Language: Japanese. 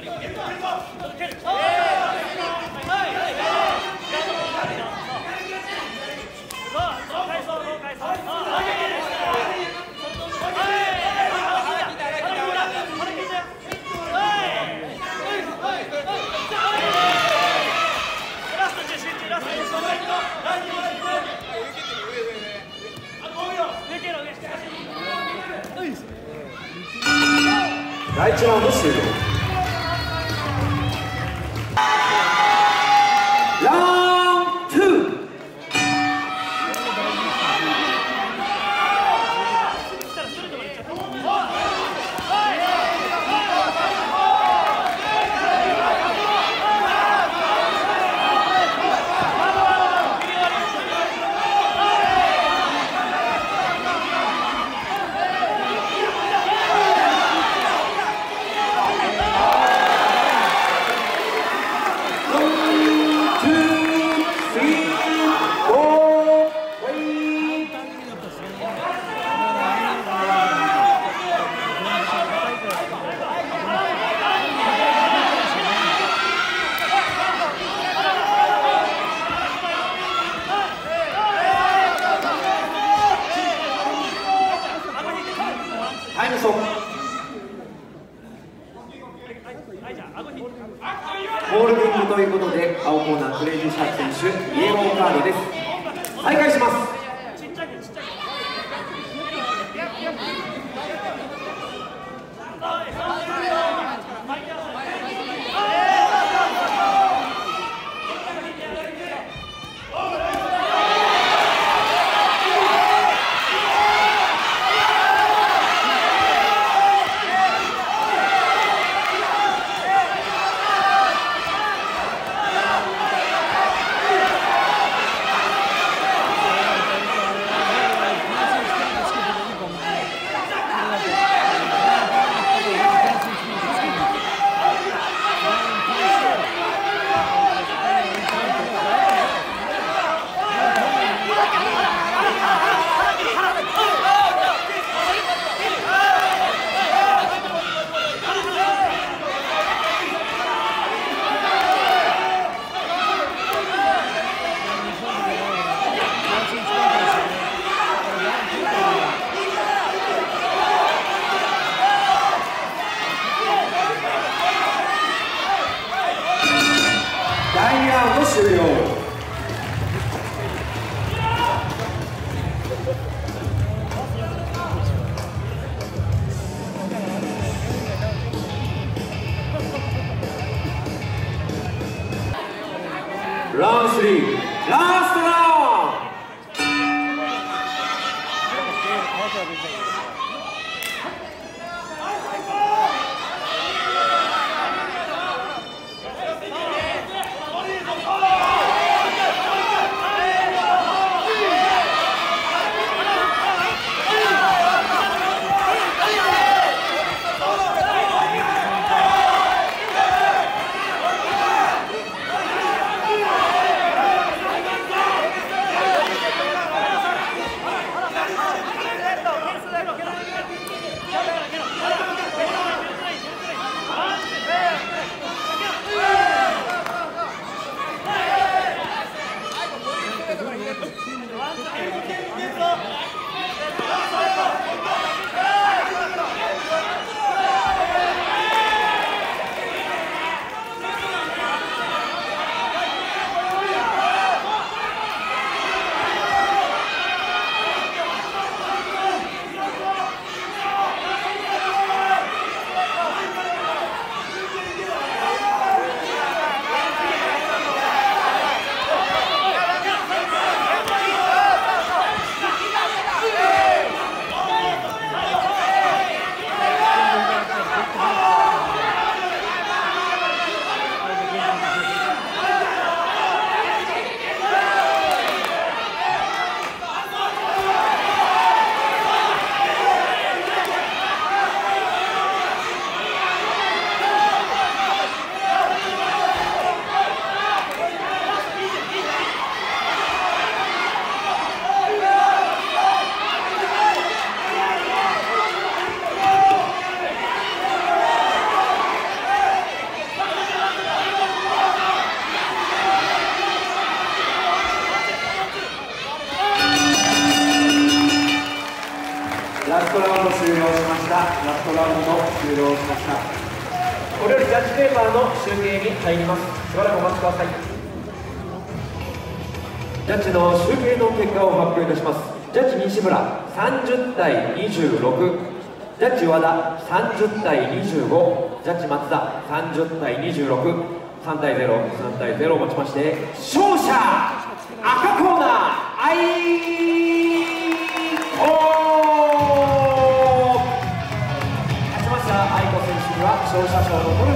第1ラウンド終了。ラウンド2。タイムソン。ホールディングということで青コーナークレイジーシャーク選手イエローカードです。再開します。第2ラウンド終了。ラウンド3、ラストラウンド。 ストラウンド終了しました。ラストラウンド終了しました。これよりジャッジペーパーの集計に入ります。しばらくお待ちください。ジャッジの集計の結果を発表いたします。ジャッジ西村30対26、ジャッジ和田30対25、ジャッジ松田30対26、3対0、3対0をもちまして、勝者赤コーナーアイコ勝ちました愛子選手には勝者賞の